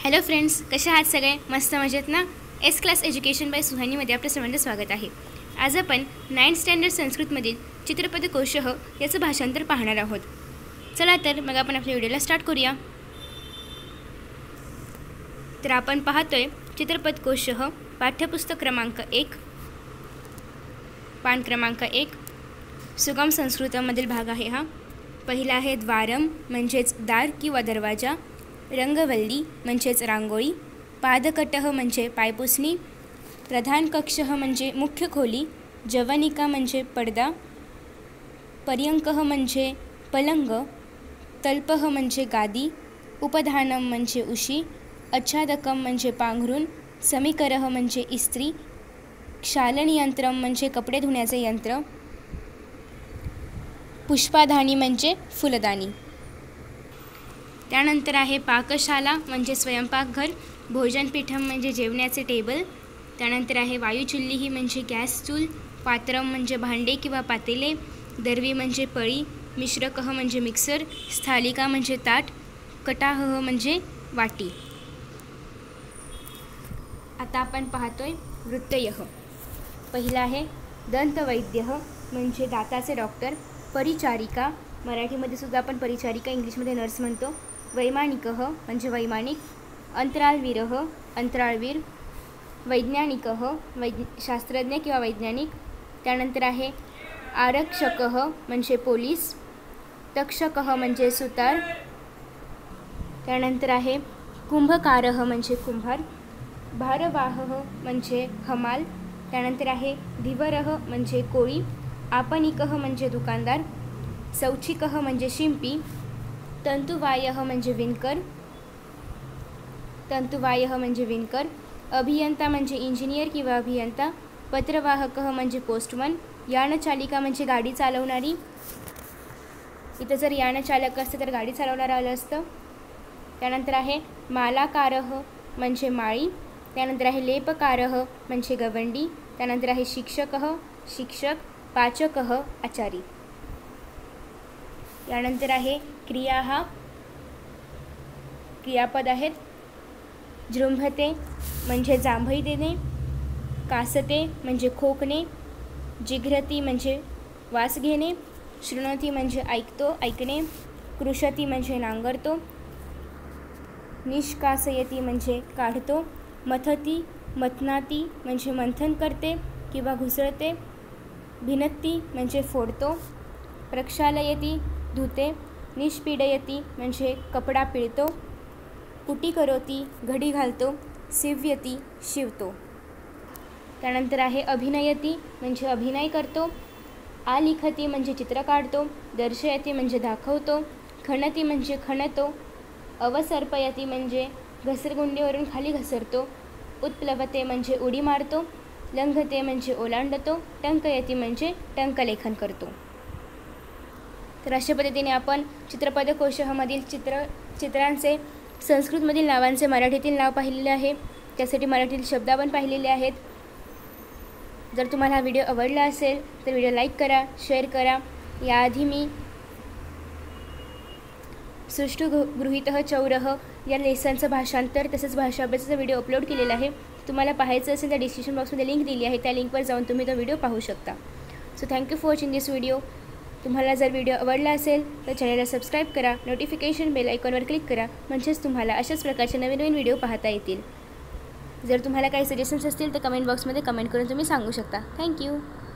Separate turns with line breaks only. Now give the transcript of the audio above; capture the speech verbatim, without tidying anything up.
Hello friends, कशा आहात सगळे? मस्त मजेत ना? एस क्लास एज्युकेशन बाय सुहानीमध्ये आपलं सर्वांचं स्वागत आहे. आज आपण नाईन्थ स्टँडर्ड संस्कृतमधील चित्रपदकोशः याचं भाषांतर पाहणार आहोत. चला तर मग आपण आपल्या व्हिडिओला स्टार्ट करूया. तर आपण पाहतोय चित्रपदकोशः पाठ्यपुस्तक क्रमांक एक, पान क्रमांक एक, सुगम संस्कृतमधील भाग आहे हा. पहिला आहे द्वारम म्हणजेच दार किंवा दरवाजा, रंगवल्ली म्हणजेच रांगोळी, पादकटः म्हणजे पायपुसणी, प्रधान कक्षः म्हणजे मुख्य खोली, जवनिका म्हणजे पडदा, पर्यंकः म्हणजे पलंग, तल्पः म्हणजे गादी, उपधानम म्हणजे उशी, आच्छादकम म्हणजे पांघरूण, समीकरः म्हणजे इस्त्री, क्षालनयंत्रम म्हणजे कपडे धुण्याचे यंत्र, पुष्पाधानी म्हणजे फुलदाणी. त्यानंतर आहे पाकशाला म्हणजे स्वयंपाकघर, भोजनपीठम म्हणजे जेवण्याचे टेबल, त्यानंतर आहे वायुचुल्ली ही म्हणजे गॅस चूल, पात्रम म्हणजे भांडे किंवा पातेले, दर्वी म्हणजे पळी, मिश्रकः म्हणजे मिक्सर, स्थालिका म्हणजे ताट, कटाहः म्हणजे वाटी. आता आपण पाहतोय वृत्तयः. पहिला आहे दंतवैद्यः म्हणजे दाताचे डॉक्टर, परिचारिका मराठीमध्ये सुद्धा आपण परिचारिका इंग्लिशमध्ये नर्स म्हणतो, वैमानिकः म्हणजे वैमानिक, अंतराळवीरः अंतराळवीर, वैज्ञानिकः वैज्ञ शास्त्रज्ञ किंवा वैज्ञानिक. त्यानंतर आहे आरक्षकः म्हणजे पोलीस, तक्षकः म्हणजे सुतार. त्यानंतर आहे कुंभकारः म्हणजे कुंभार, भारवाहः म्हणजे हमाल. त्यानंतर आहे धीवरः म्हणजे कोळी, आपणिकः म्हणजे दुकानदार, सौचिकः म्हणजे शिंपी, तंतुवायः म्हणजे विणकर तंतुवायः म्हणजे विणकर, अभियंता म्हणजे इंजिनियर किंवा अभियंता, पत्रवाहकः म्हणजे पोस्टमन, यानचालिका म्हणजे गाडी चालवणारी. इथं जर यानचालक असतं तर गाडी चालवणारं आलं असतं. त्यानंतर आहे मालाकारः म्हणजे माळी. त्यानंतर आहे लेपकारः म्हणजे गवंडी. त्यानंतर आहे शिक्षकः शिक्षक, पाचकः आचारी. यानंतर आहे क्रिया, हा क्रियापद आहेत. जृंभते म्हणजे जांभई देणे, कासते म्हणजे खोकणे, जिघ्रती म्हणजे वास घेणे, शृणोती म्हणजे ऐकतो ऐकणे, कृशती म्हणजे नांगरतो, निष्कासयती म्हणजे काढतो, मथती मथनाती म्हणजे मंथन करते किंवा घुसळते, भिनत्ती म्हणजे फोडतो, प्रक्षालयती धुते, निष्पीडयती म्हणजे कपडा पिळतो, पुटी करोती घडी घालतो, सीव्यती शिवतो. त्यानंतर आहे अभिनयती म्हणजे अभिनय करतो, आलिखती म्हणजे चित्र काढतो, दर्शयती म्हणजे दाखवतो, खणती म्हणजे खणतो, अवसर्पयती म्हणजे घसरगुंडीवरून खाली घसरतो, उत्प्लवते म्हणजे उडी मारतो, लंघते म्हणजे ओलांडतो, टंकयती म्हणजे टंकलेखन करतो. तर अशा पद्धतीने आपण चित्रपदकोशमधील चित्र चित्रांचे संस्कृतमधील नावांचे मराठीतील नाव पाहिलेले आहे. त्यासाठी मराठीतील शब्द आपण पाहिलेले आहेत. जर तुम्हाला हा व्हिडिओ आवडला असेल तर व्हिडिओ लाईक करा, शेअर करा. याआधी मी सुष्ठु गृहीतः चौरः या लेसनचं भाषांतर तसंच भाषा अभ्यासाचा व्हिडिओ अपलोड केलेला आहे. तुम्हाला पाहायचं असेल तर डिस्क्रिप्शन बॉक्समध्ये लिंक दिली आहे, त्या लिंकवर जाऊन तुम्ही तो व्हिडिओ पाहू शकता. So thank you for watching this video. तुम्हाला जर व्हिडिओ आवडला असेल तर चॅनलला सबस्क्राईब करा, नोटिफिकेशन बेल आयकॉनवर क्लिक करा, म्हणजेच तुम्हाला अशाच प्रकारचे नवीन नवीन व्हिडिओ पाहता येतील. जर तुम्हाला काही सजेशन्स असतील तर कमेंट बॉक्समध्ये कमेंट करून तुम्ही सांगू शकता. थँक्यू.